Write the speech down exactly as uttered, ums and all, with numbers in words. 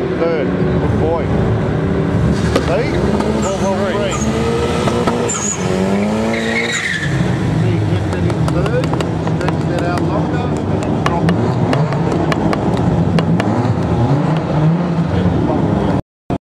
Third. Good boy. See? twelve oh three. See, get that in third.